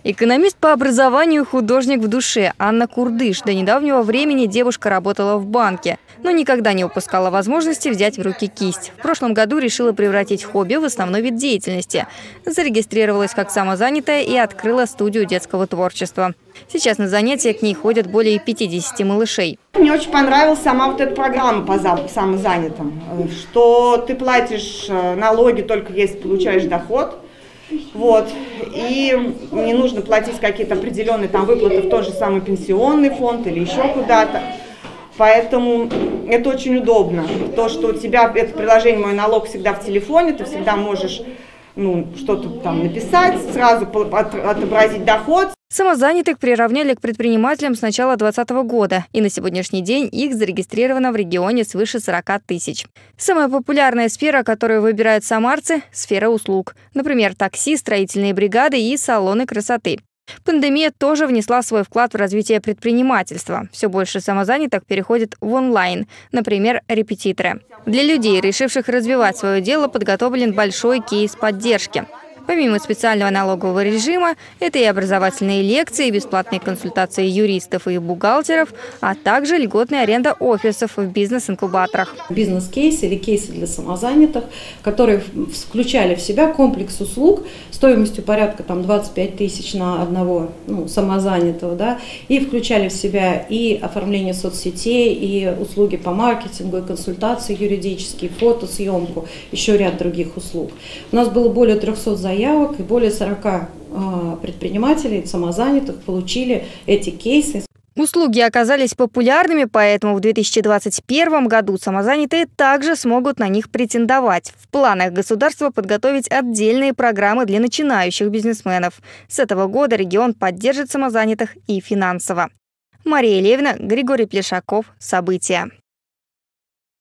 Экономист по образованию, художник в душе Анна Курдыш. До недавнего времени девушка работала в банке, но никогда не упускала возможности взять в руки кисть. В прошлом году решила превратить хобби в основной вид деятельности. Зарегистрировалась как самозанятая и открыла студию детского творчества. Сейчас на занятия к ней ходят более 50 малышей. Мне очень понравилась сама вот эта программа по самозанятым, что ты платишь налоги только если получаешь доход. Вот. И не нужно платить какие-то определенные там выплаты в тот же самый пенсионный фонд или еще куда-то. Поэтому это очень удобно. То, что у тебя это приложение «Мой налог» всегда в телефоне, ты всегда можешь что-то там написать, сразу отобразить доход. Самозанятых приравняли к предпринимателям с начала 2020 года, и на сегодняшний день их зарегистрировано в регионе свыше 40 тысяч. Самая популярная сфера, которую выбирают самарцы – сфера услуг. Например, такси, строительные бригады и салоны красоты. Пандемия тоже внесла свой вклад в развитие предпринимательства. Все больше самозанятых переходит в онлайн, например, репетиторы. Для людей, решивших развивать свое дело, подготовлен большой кейс поддержки. Помимо специального налогового режима, это и образовательные лекции, бесплатные консультации юристов и бухгалтеров, а также льготная аренда офисов в бизнес-инкубаторах. Бизнес-кейсы или кейсы для самозанятых, которые включали в себя комплекс услуг стоимостью порядка 25 тысяч на одного самозанятого, да, и включали в себя и оформление соцсетей, и услуги по маркетингу, и консультации юридические, фотосъемку, еще ряд других услуг. У нас было более 300 заявок, и более 40 предпринимателей, самозанятых получили эти кейсы. Услуги оказались популярными, поэтому в 2021 году самозанятые также смогут на них претендовать. В планах государства подготовить отдельные программы для начинающих бизнесменов. С этого года регион поддержит самозанятых и финансово. Мария Левина, Григорий Плешаков. События.